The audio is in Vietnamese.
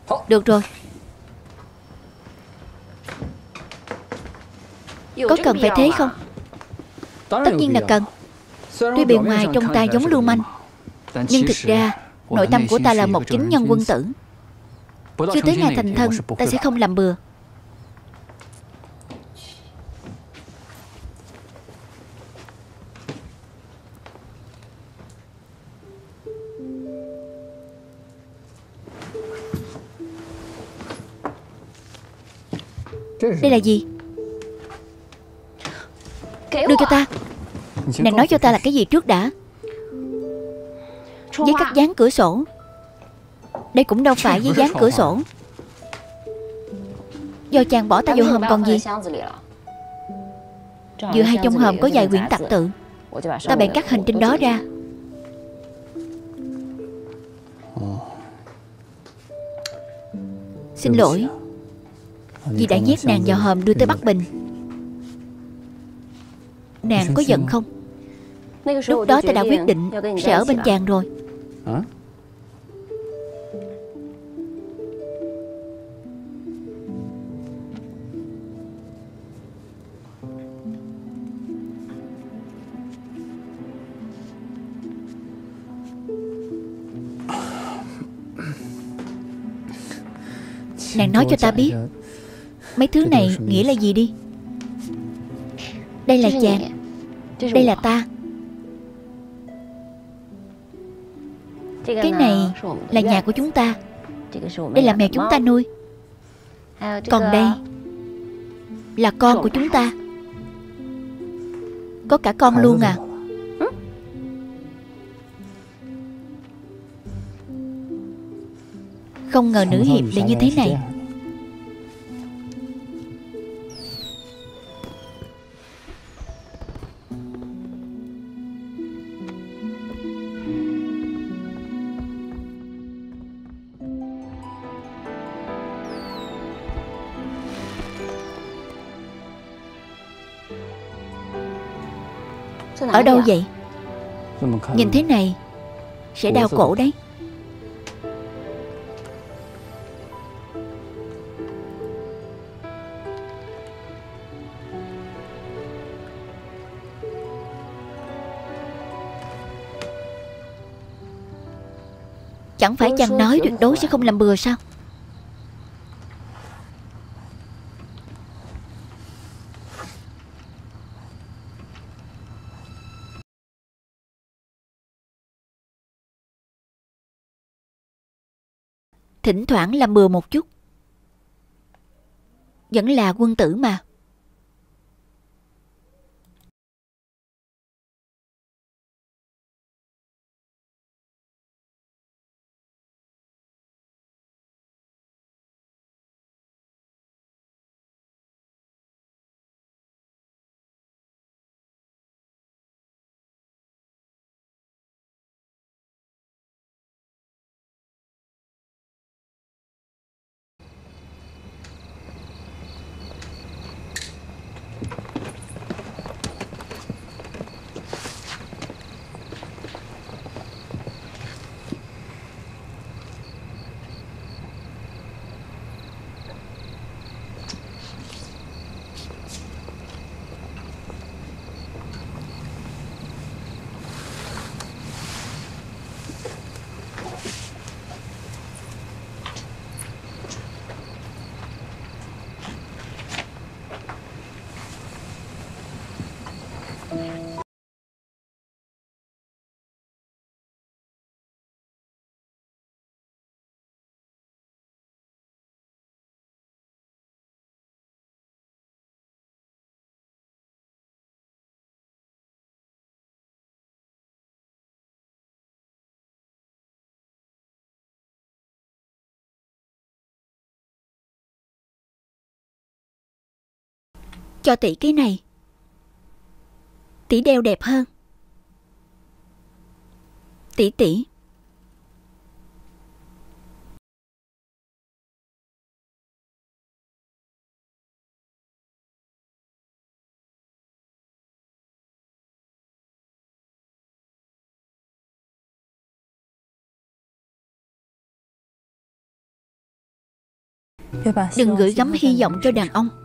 Được rồi. Có cần phải thế không? Tất nhiên là cần. Tuy bề ngoài trông ta giống lưu manh, nhưng thực ra nội tâm của ta là một chính nhân quân tử. Chưa tới ngày thành thân, ta sẽ không làm bừa. Đây là gì? Đưa cho ta. Nàng nói cho ta là cái gì trước đã. Giấy cắt dán cửa sổ. Đây cũng đâu phải giấy dán cửa sổ. Do chàng bỏ ta vô hòm còn gì. Giữa hai trong hòm có vài quyển tạp tự. Ta bèn cắt hình trên đó ra. Xin lỗi vì đã nhét nàng vào hòm đưa tới Bắc Bình. Nàng có giận không? Lúc đó ta đã quyết định sẽ ở bên chàng rồi. Nàng nói cho ta biết mấy thứ này nghĩa là gì đi. Đây là chàng, đây là ta. Cái này là nhà của chúng ta. Đây là mèo chúng ta nuôi. Còn đây là con của chúng ta. Có cả con luôn à? Không ngờ nữ hiệp lại như thế này. Ở đâu vậy? Nhìn thế này sẽ đau cổ đấy. Chẳng phải chàng nói tuyệt đối sẽ không làm bừa sao? Thỉnh thoảng làm bừa một chút, vẫn là quân tử mà. Cho tỷ cái này. Tỷ đeo đẹp hơn. Tỷ. Đừng gửi gắm hy vọng cho đàn ông.